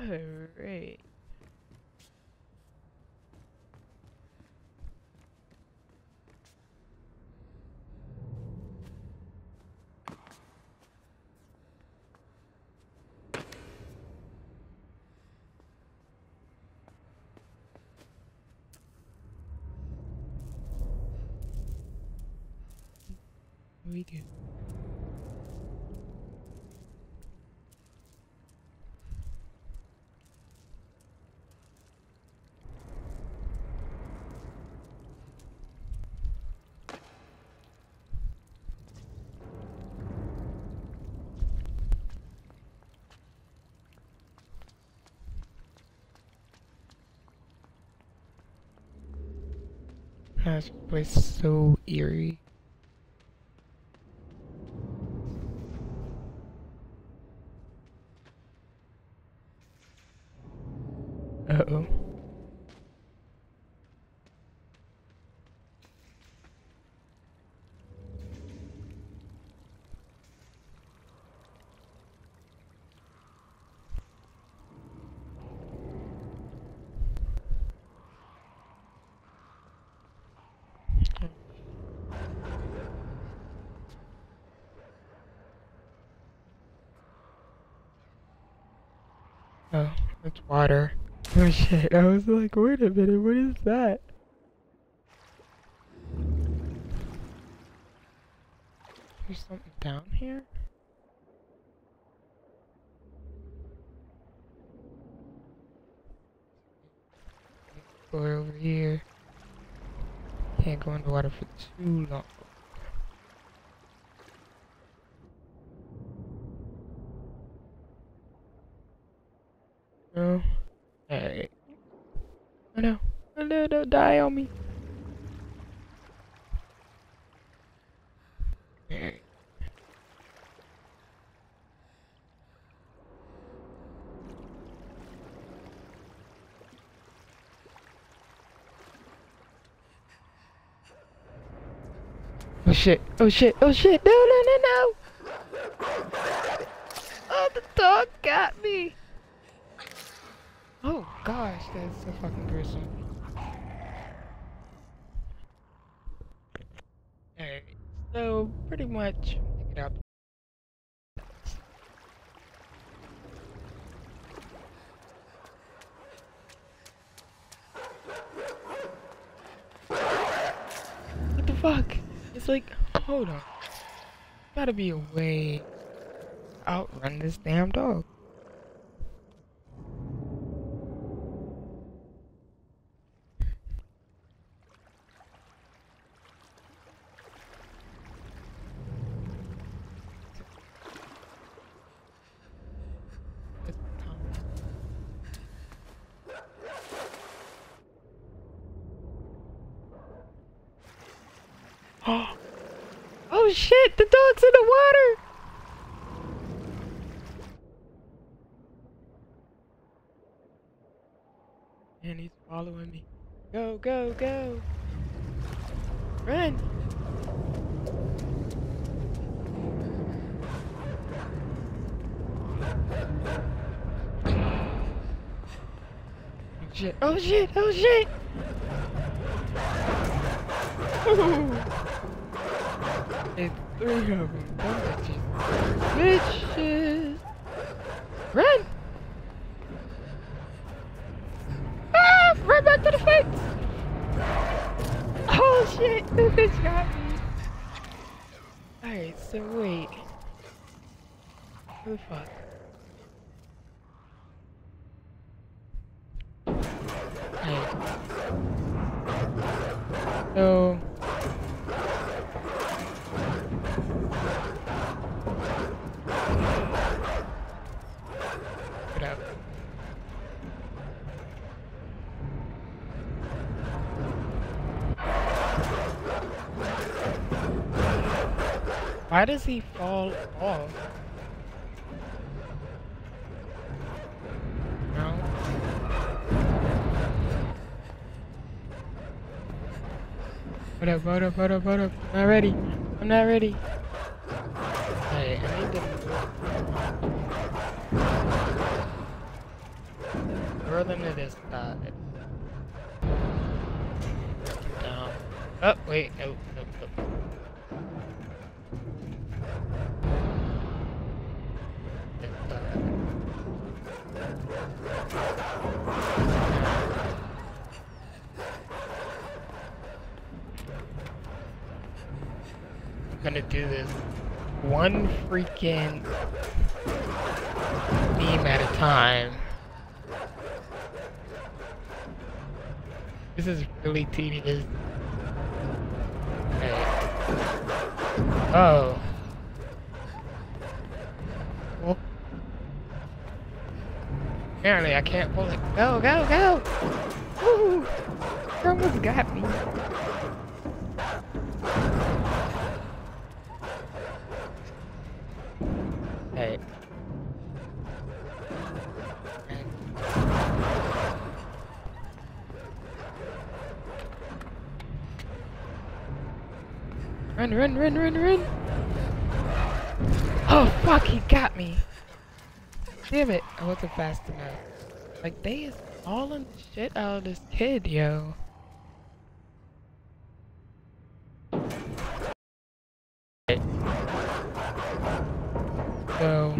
Alright. We do. This place is so eerie. Uh-oh. Oh, it's water. Oh shit, I was like, wait a minute, what is that? There's something down here? Go over here. Can't go in the water for too long. No. Alright. Oh no. Oh no, don't die on me. Alright. Oh shit, oh shit, oh shit, no, no, no, no! Oh, the dog got me! Oh gosh, that's so fucking gruesome. Alright, so pretty much, pick it up. What the fuck? It's like, hold on. Gotta be a way to outrun this damn dog. Oh shit, the dog's in the water! And he's following me. Go, go, go! Run! Oh shit, oh shit, oh shit! It's three of them, dumb bitches. Bitches! Run! Ah! Run back to the fence! Oh shit! The bitch got me! Alright, so wait. Who the fuck? Alright. So... Get up. Why does he fall off? No. Hold up, hold up, hold up, hold up. I'm not ready. I'm not ready. Hey, I need to... further to this side. Down. Oh, wait, no, no, no. This side. I'm gonna do this one freaking beam at a time. This is really tedious. Hey. Oh. Well, apparently I can't pull it. Go, go, go! Woo! You almost got me. Hey. Run, run, run, run, run! Oh fuck, he got me! Damn it, I wasn't fast enough. Like, they is hauling the shit out of this kid, yo. So,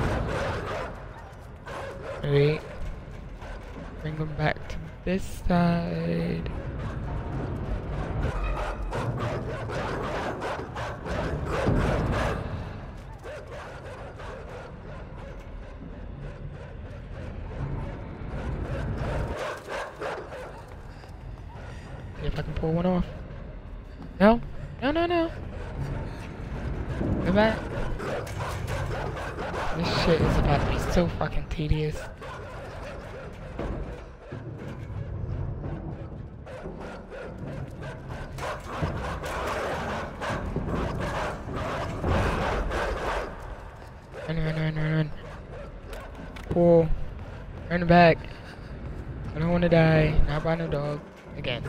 wait, bring them back to this side. See if I can pull one off. No, no, no, no. Go back. This shit is about to be so fucking tedious. Run, run, run, run, run. Pull. Run back. I don't want to die. Not by no dog. Again.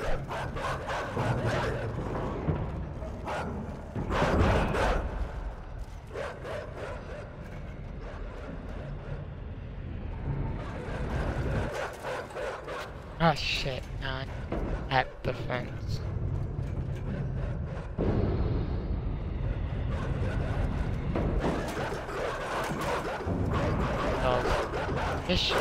Oh shit, not at the fence. Oh, this shit.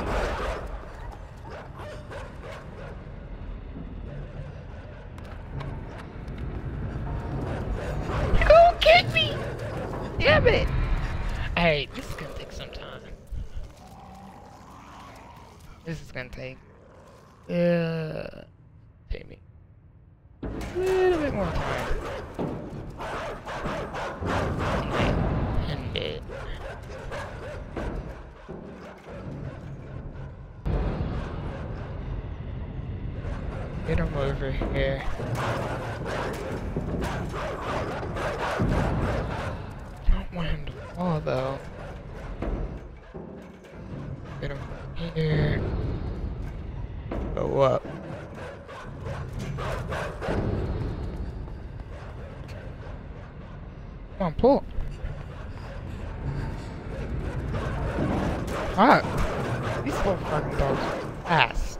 You gonna kick me? Damn it! Hey, this is gonna take some time. This is gonna take me a little bit more time. End it. Get him over here. Don't want him to fall though. Get him here. Go up. Come on, pull. Fuck. These little fucking dogs are fast.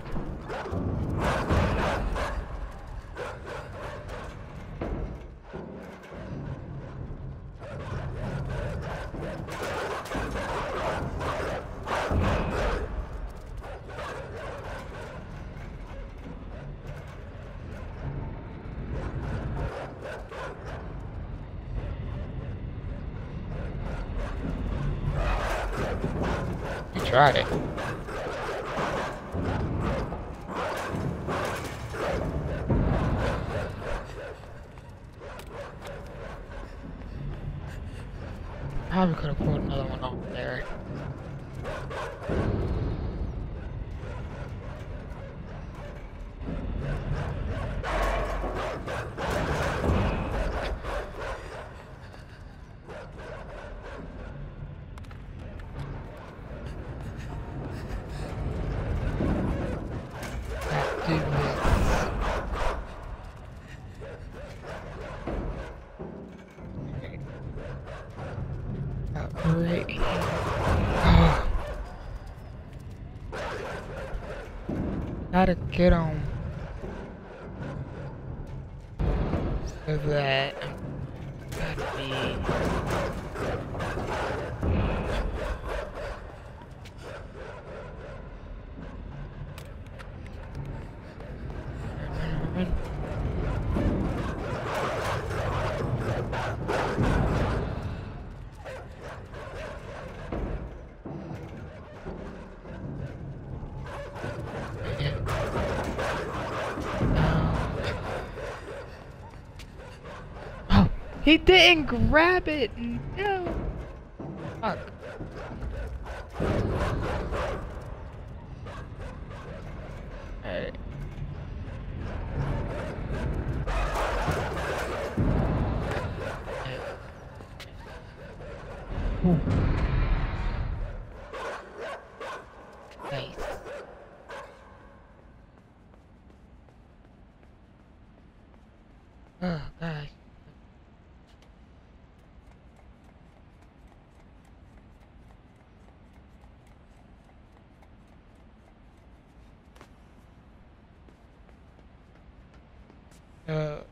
You tried it. Probably could have pulled another one off there. Right. Oh. Gotta get on with that. Gotta be. Oh, he didn't grab it. No. Fuck. Alright. Nice. Oh gosh. Uh.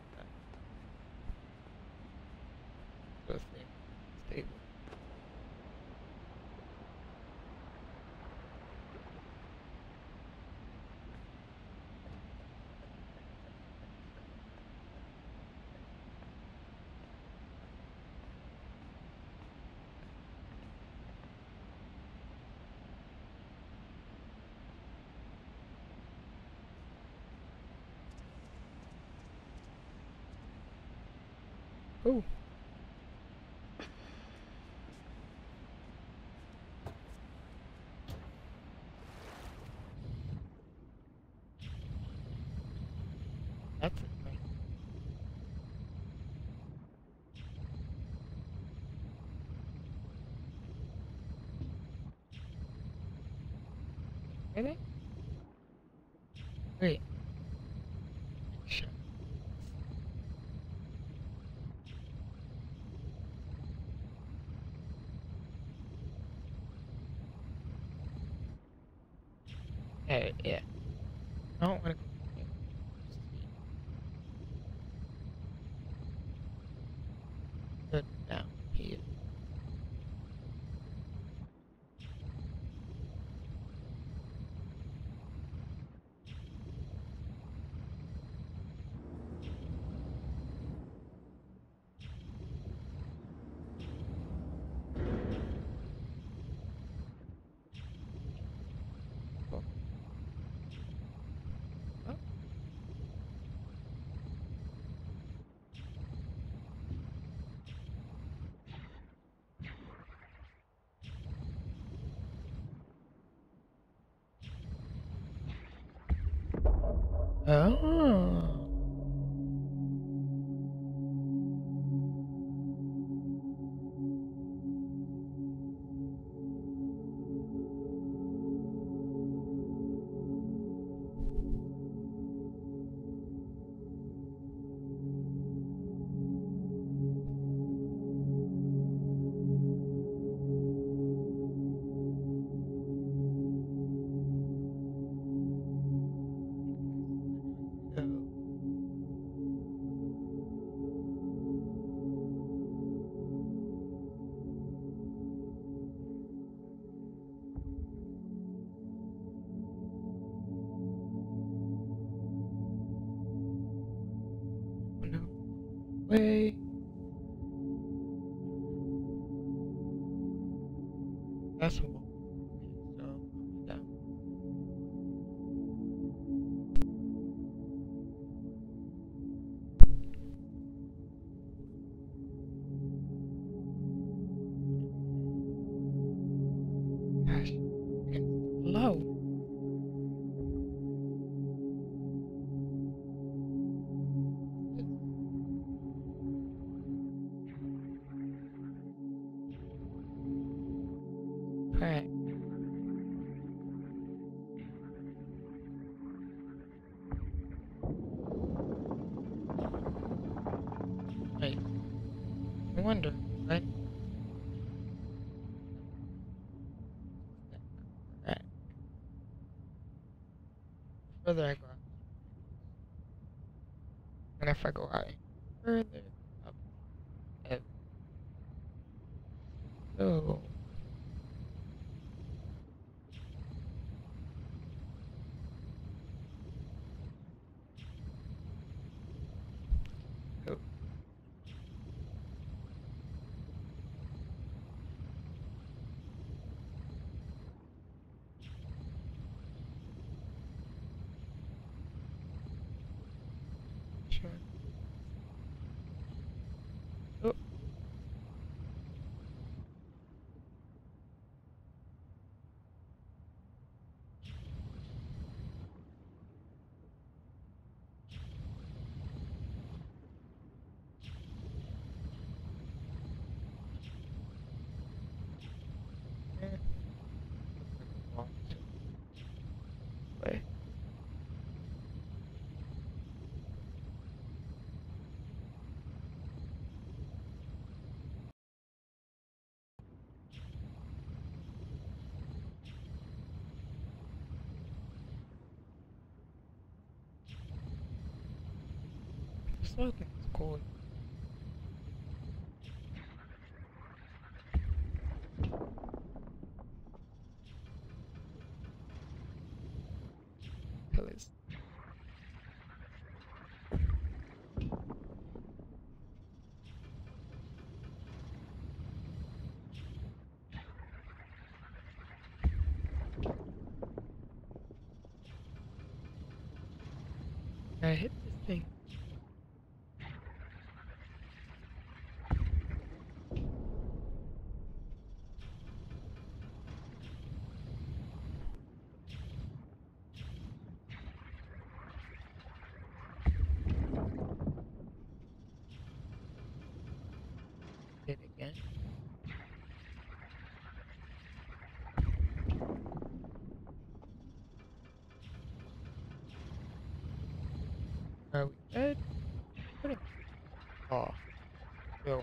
Let's see. Stable. Ooh. That's it. Really? Wait. Shit. Hey, yeah. I don't want to go. Good now. Here. Cool. Oh. Oh. No way. That's what. So, down. Gosh. It's low. Crap. Wait. I wonder, what? Right. further I go out, and if I go out any further, up. And so, oh, sure. Oh, eh, walk to the way. The slow thing is cool. Because I hit this thing. Hit it again. Are we dead? What a oh, no.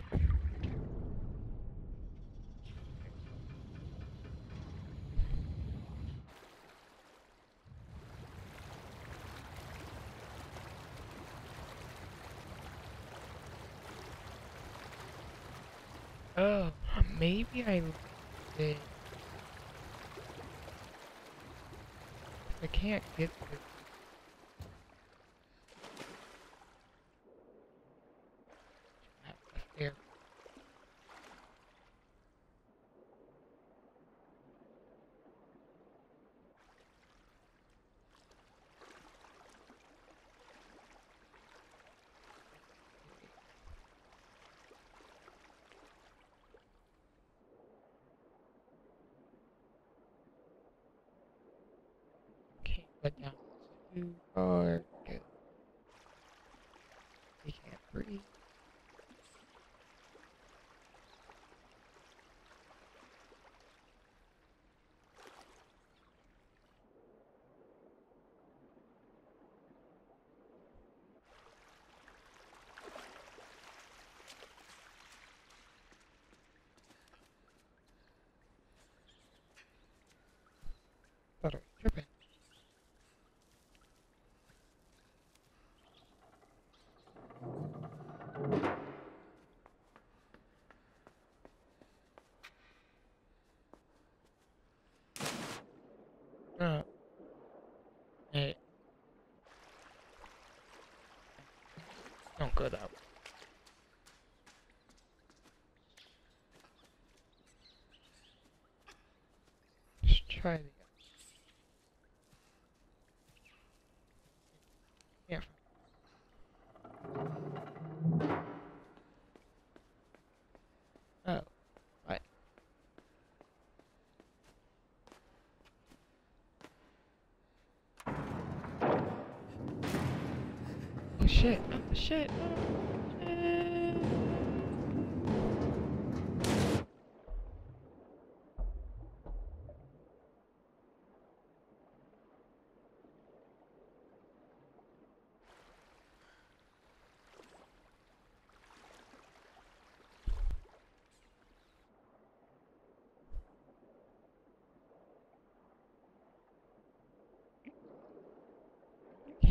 Oh, maybe I did. I can't get this. There. Can't go down too far because we can't breathe. Thought I was tripping. Oh, hey, don't go that way. Just try the other. Yeah. Oh, right. Oh shit! Oh shit! Oh, shit.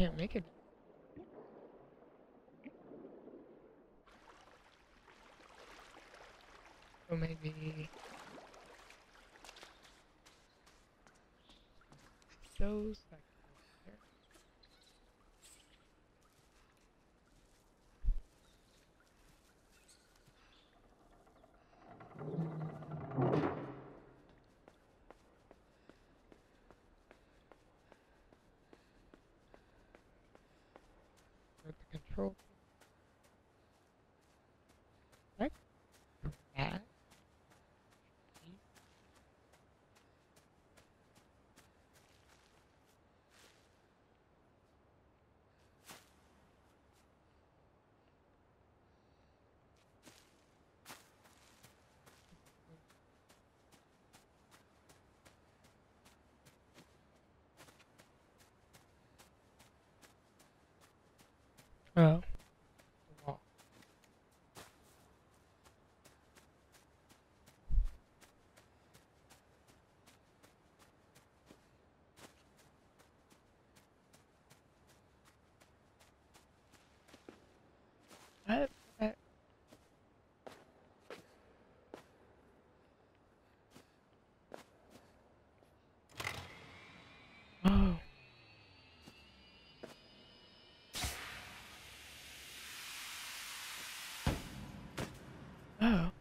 can't make it. So maybe those like there. With the control. Right? Yeah. Oh. The wall. What? Oh. Oh.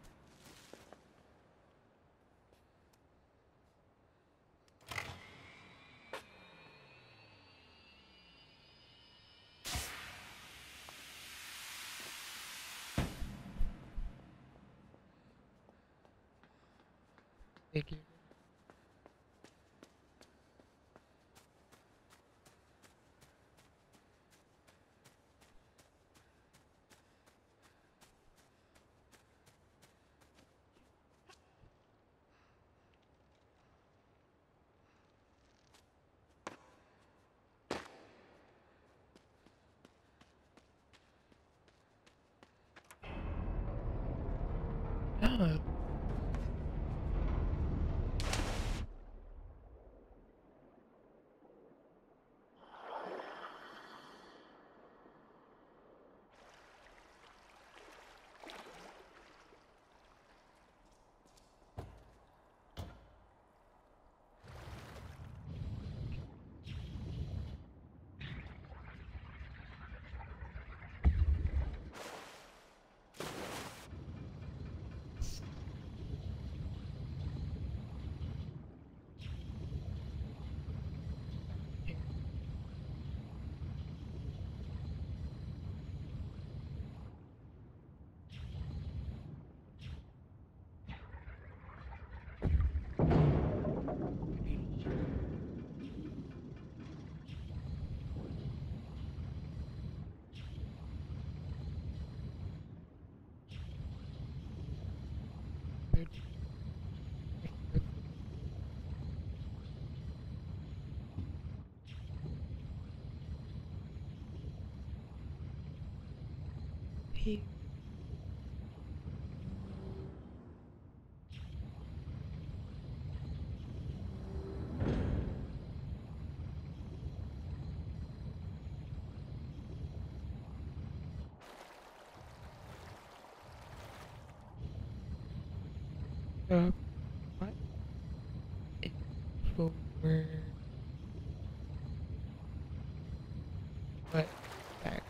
Figured. Oh. Good. He. What? It's forward. What? Back.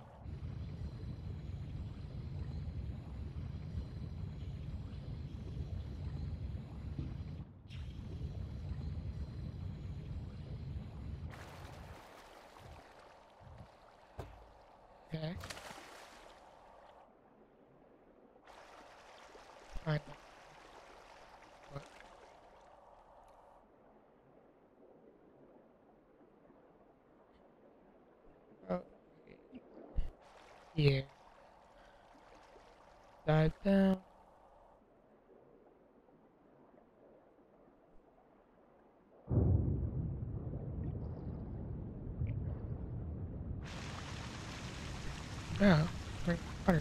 Okay. Fine. What? Oh. Here. Dive down. Oh. Drink water.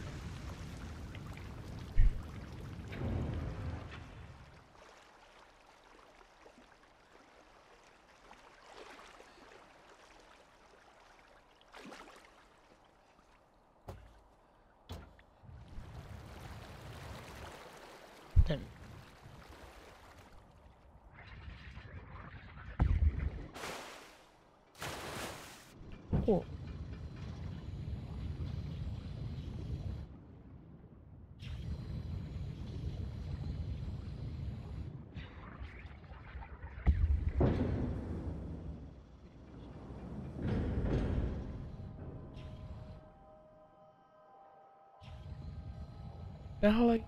Damn. Oh. The hell are you?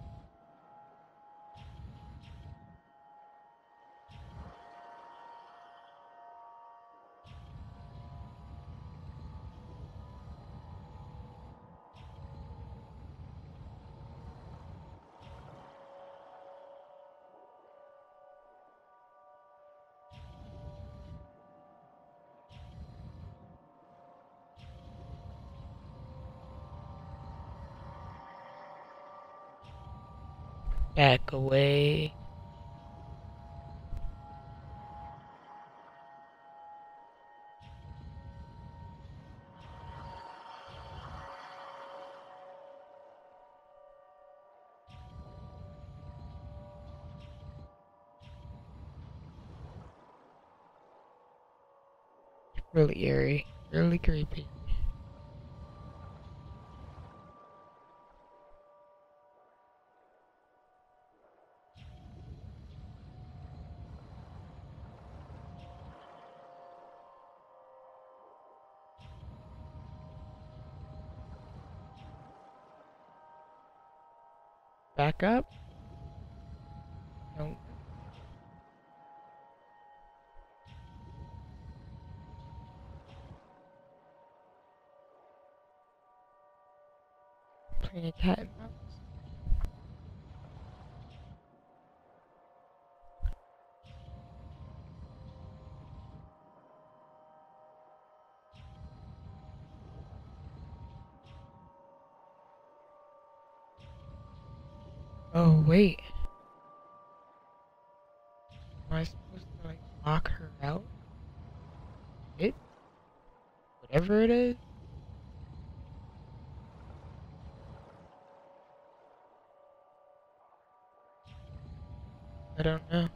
Back away. Really eerie. Really creepy. Back up? No. Playing cat and mouse. Oh, wait. Am I supposed to, like, lock her out? It? Whatever it is? I don't know.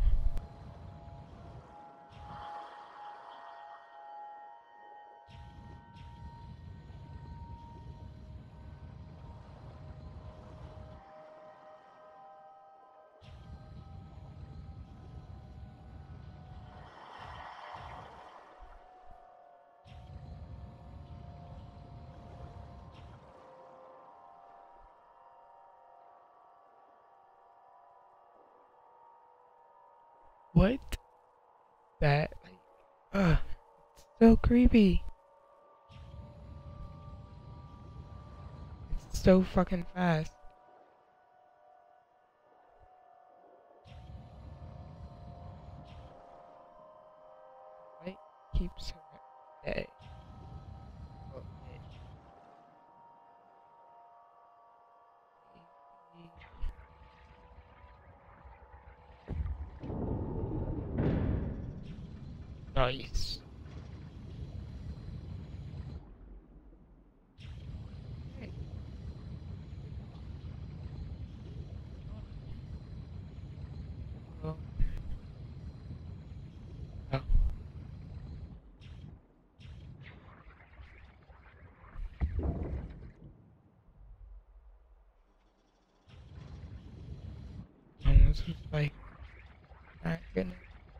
What? That, like, it's so creepy. It's so fucking fast. What keeps her at bay? Oh, nice. Hey. Well, oh. Almost was like, not gonna.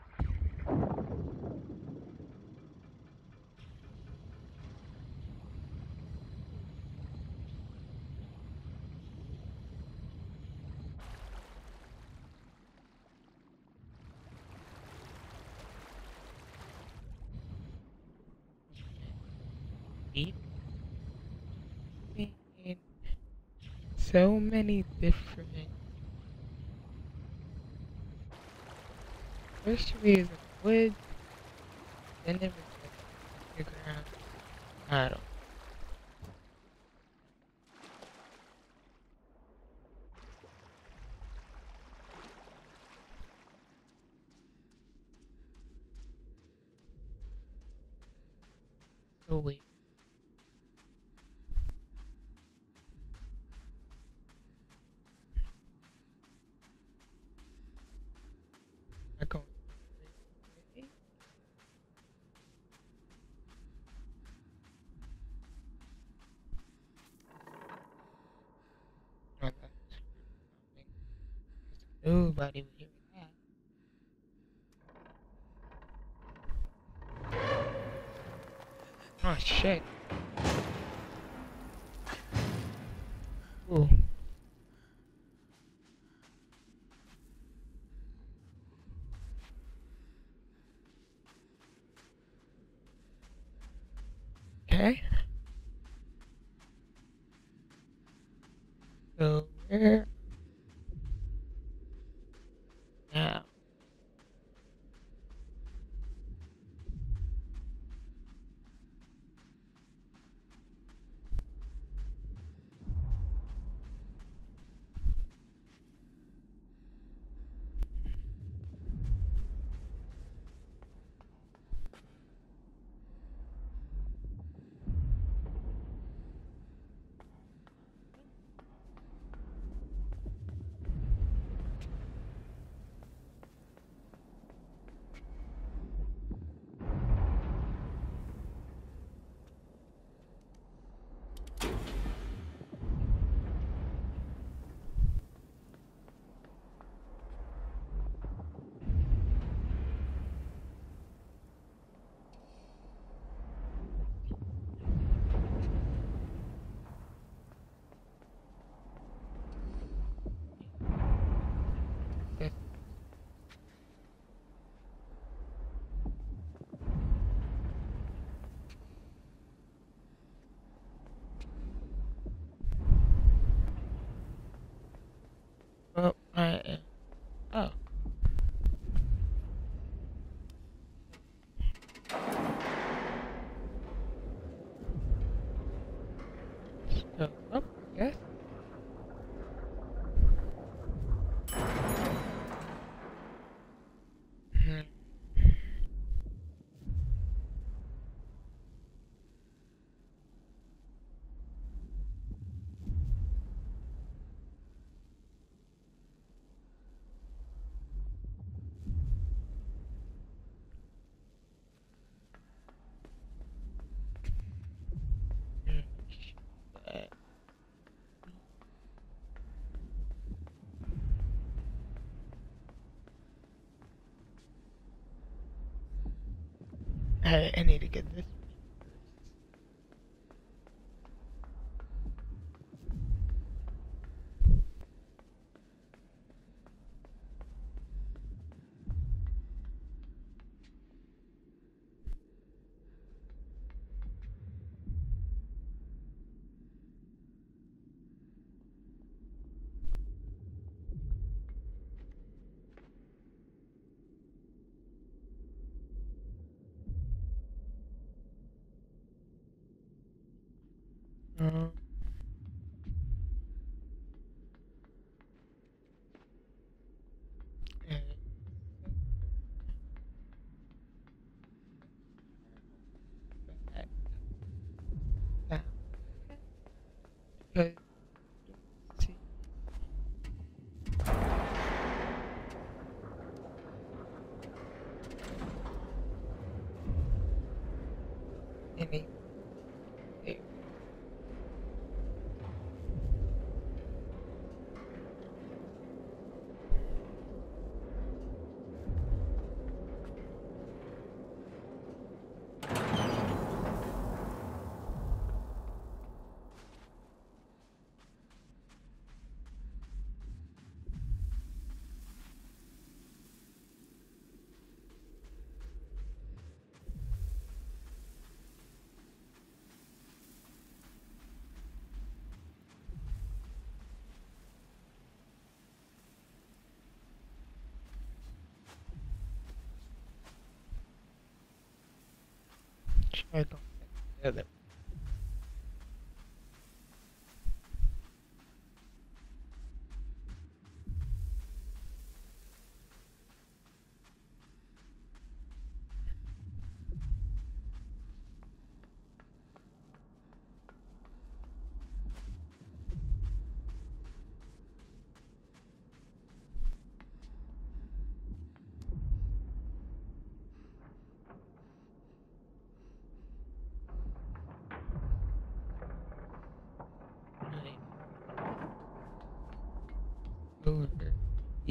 Eat. And so many different. First we is in the woods, then it was like the ground. I don't know. Wait. I going this way? No, that's nothing. Nobody would hear that. Oh shit. Ooh. Okay. So where now? This oh I am oh so up yes. Hmm. Hmm. Uh, I need to get this. Um, and back down. Because see any there. Try going the other.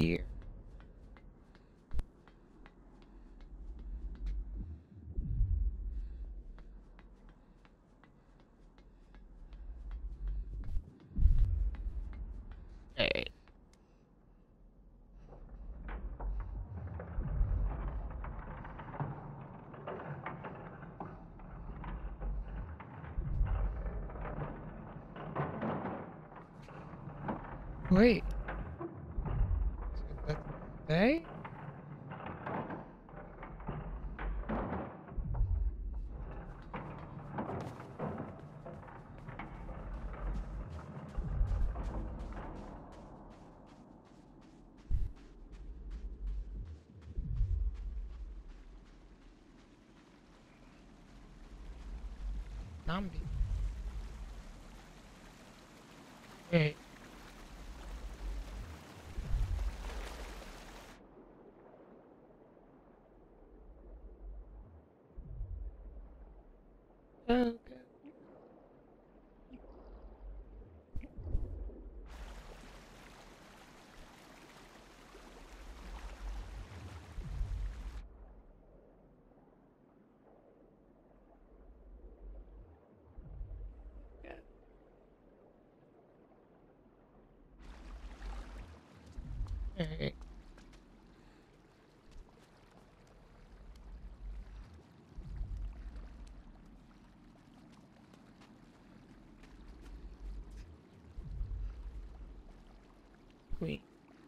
deer. Hey. Wait. So that's they? Zombie. Wait. Okay. Hey. Wait.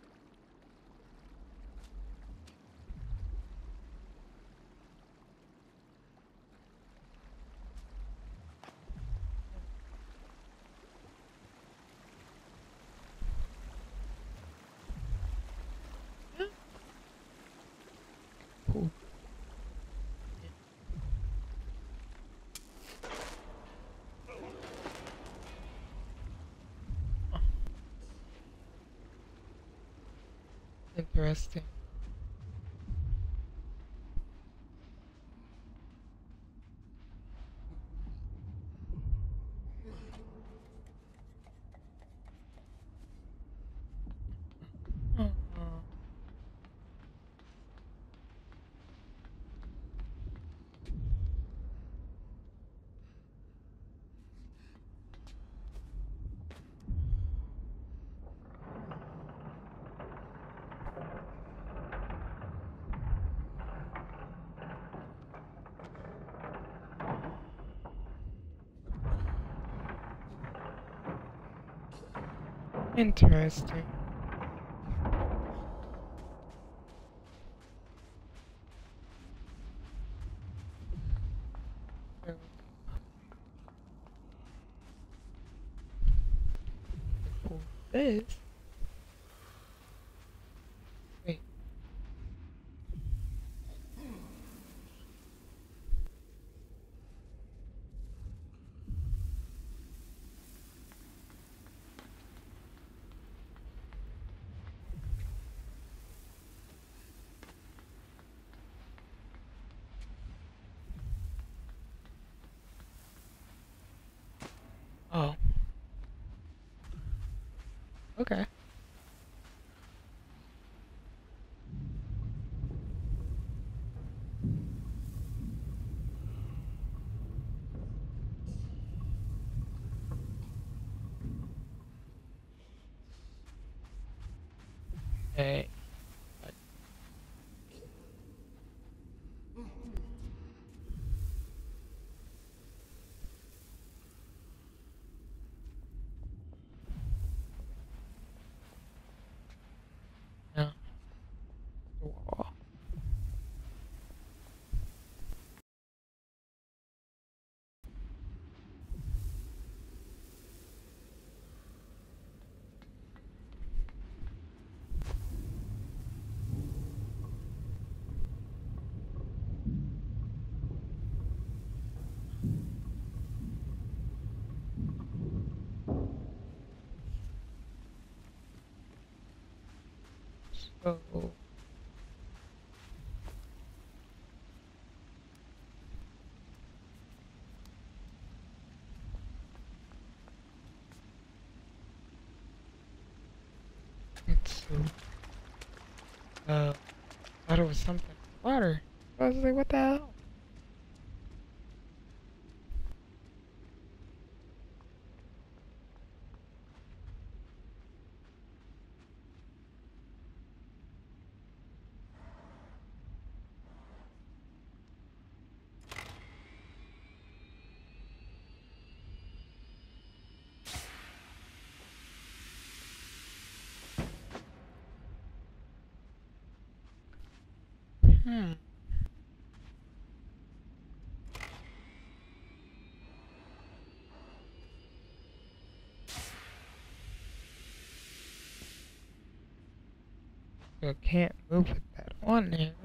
Cool. Interesting. Uh, Interesting. So, cool. This. Wait. Oh. Okay. Hey. No. Wall. So. It's so. thought it was something in the water. I was like, what the hell? Hmm. So I can't move with that on there.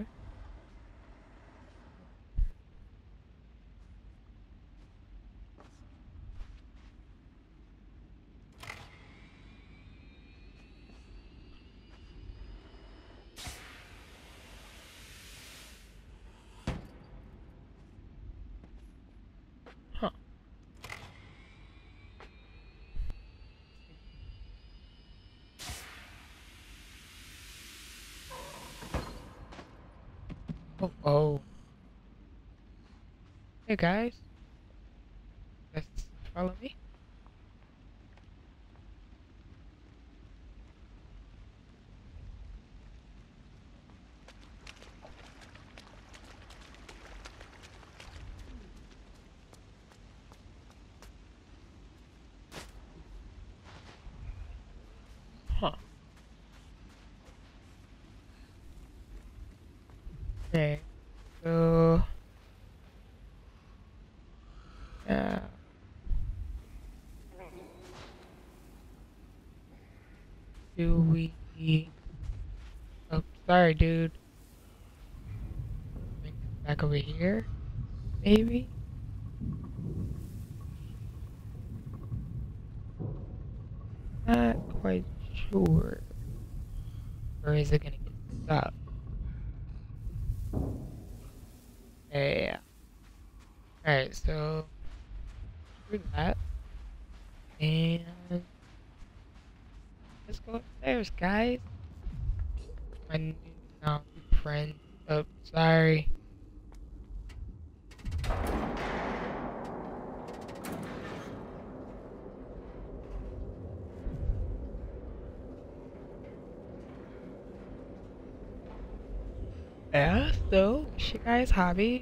Huh. Oh, oh. Hey guys, let's follow me. Huh. Okay. So, uh, do we? Oh, sorry, dude. Bring this back over here, maybe. Not quite sure. Or is it gonna get stuck? Yeah. Alright, so do that. And let's go upstairs, guys. My new friend. Oh, sorry. Yeah, so what's your guys' hobby?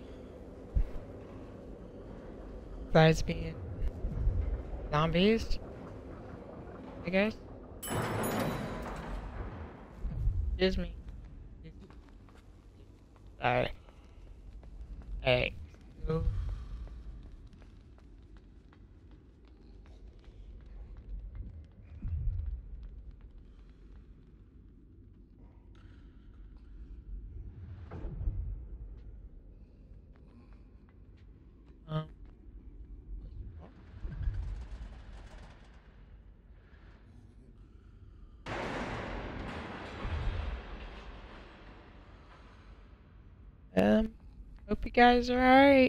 Besides being zombies, I guess. Excuse me. Sorry. Hey. So, um, um, hope you guys are alright.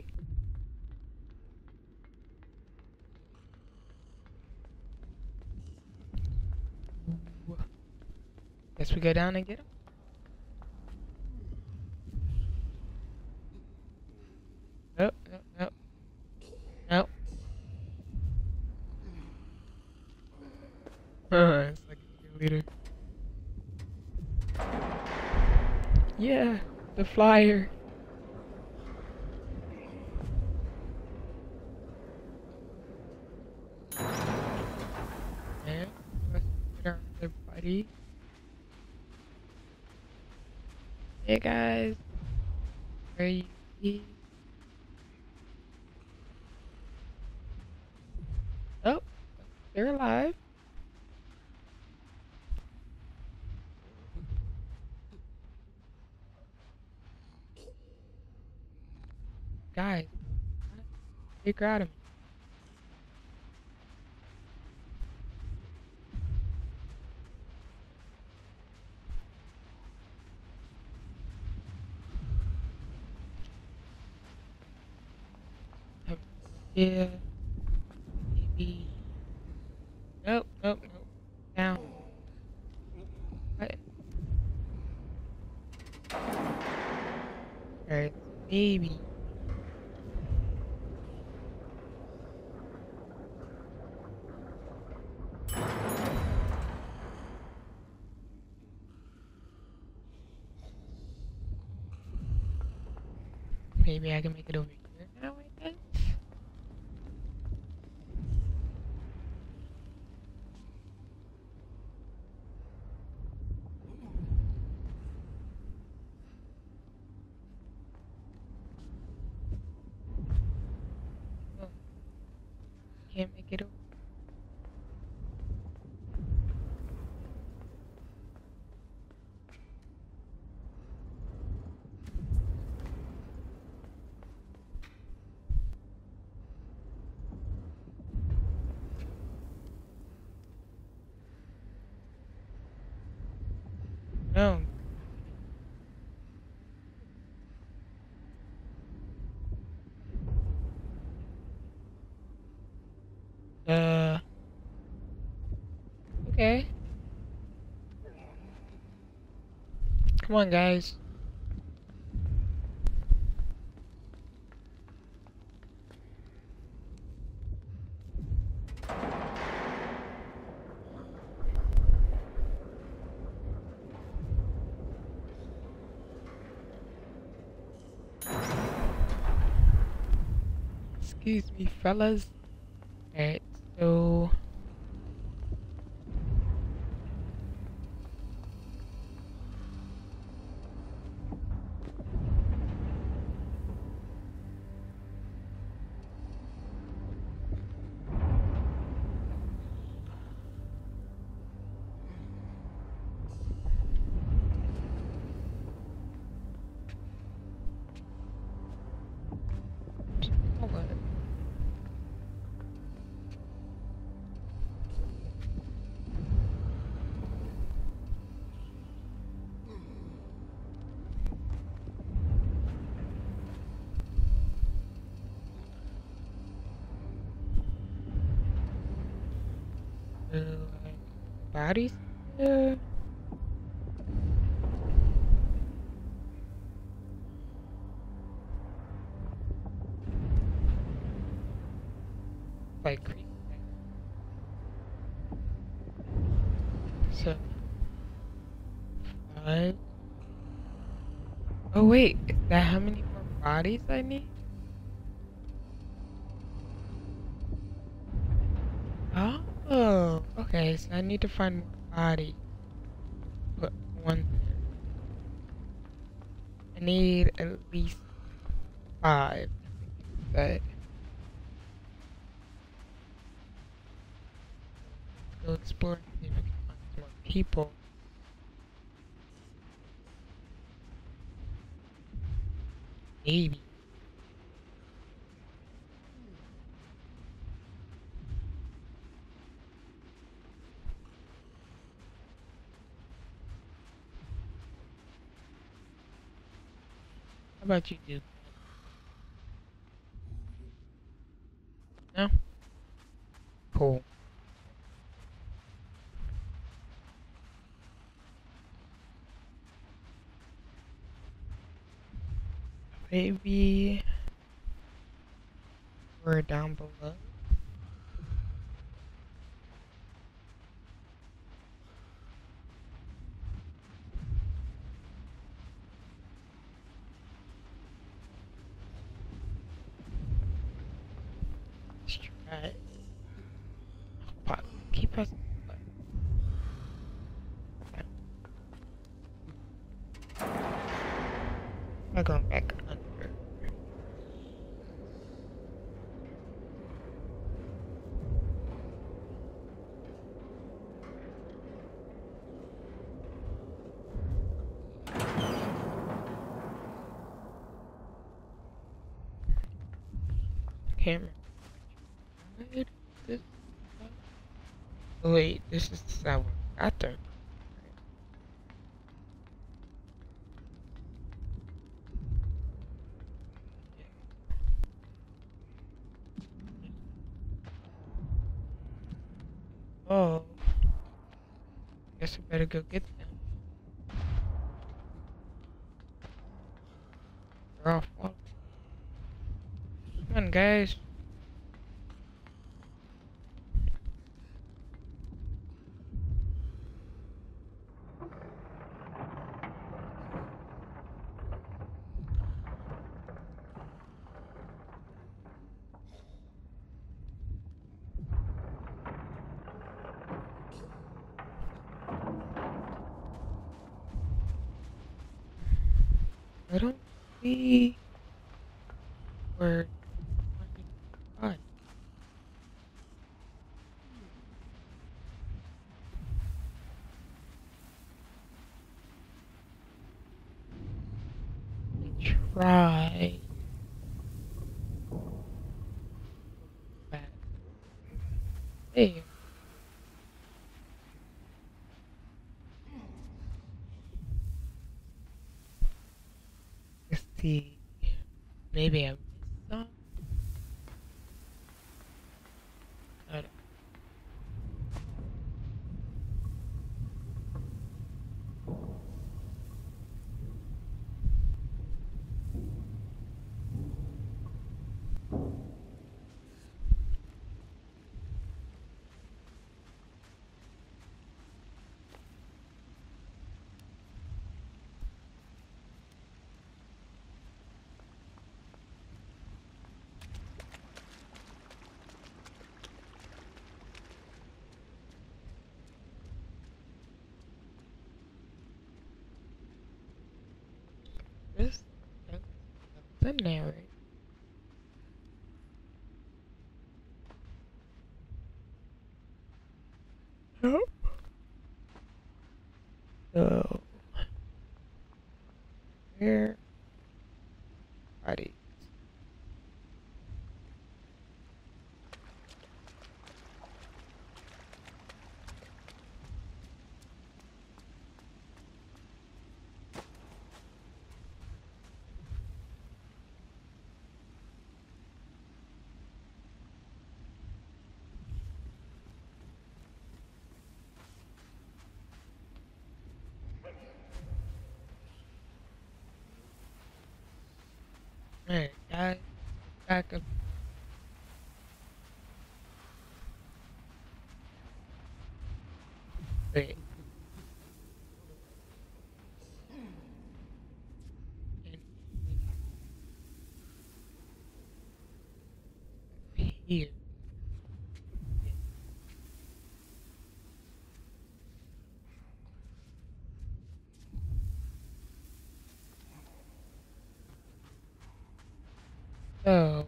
Guess we go down and get him. Nope, nope, nope, nope. It's like a cheerleader. Yeah, the flyer. And let's get our other buddy. Hey guys, where you be? Oh, they're alive. Guys, they got him. Yeah, maybe. Nope, nope, nope. Down. What? Alright, maybe. Maybe I can make it over here now, I guess. Oh, can't make it over. No. Okay. Come on, guys. Excuse me, fellas. Alright, so... Oh, what? Like, bodies? Like, creepy. So... Oh wait, is that how many more bodies I need? Oh, okay, so I need to find more bodies. Put one there. I need at least 5. But let's go explore and see if we can find some more people. Maybe. How about you do? No? Cool. Maybe we're down below. Let's try it. But keep pressing. I'm going back under. Camera. This. Oh, wait, this is our bathroom. Oh, guess we better go get them. off. Come on, guys. I don't see where on. Try back. Hey, let's see. Maybe I missed some. I don't- This the narrator. Nope. So where body? Alright, guys, back up. Wait. And here. So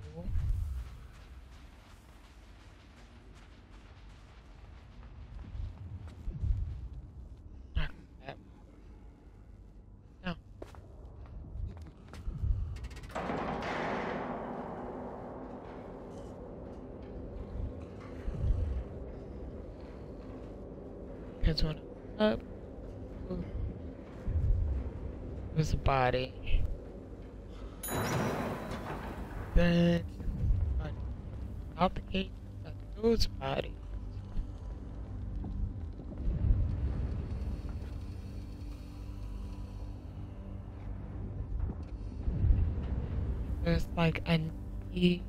not that. No. Here's one up. Ooh. There's a body. Then out the gate, got those bodies. There's like a need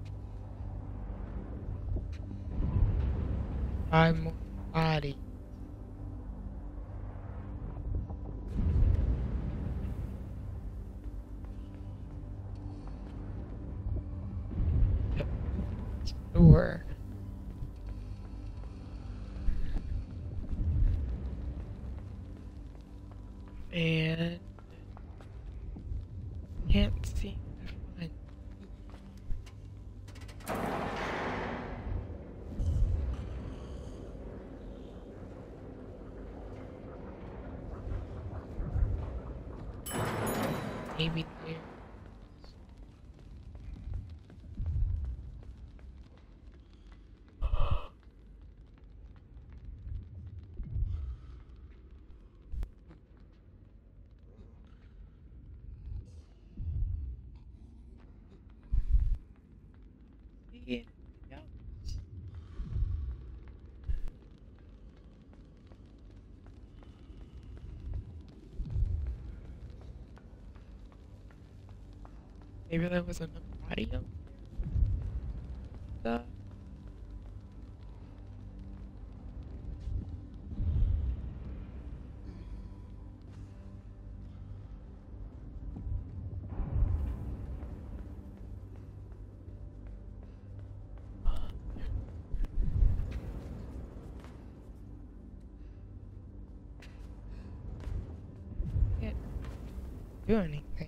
5 more bodies. Door. And can't seem to find. Maybe there. Yeah. Maybe there was another audio. The can't do anything.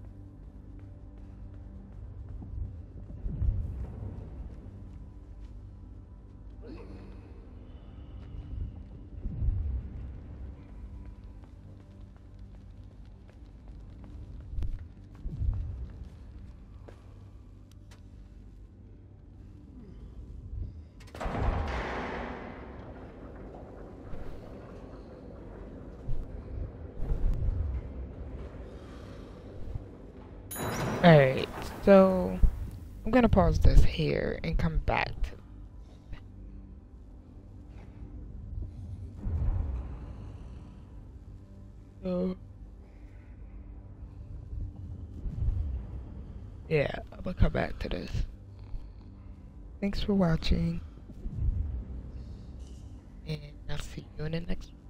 Alright, so I'm gonna pause this here and come back to so yeah, I'm gonna come back to this. Thanks for watching, and I'll see you in the next one.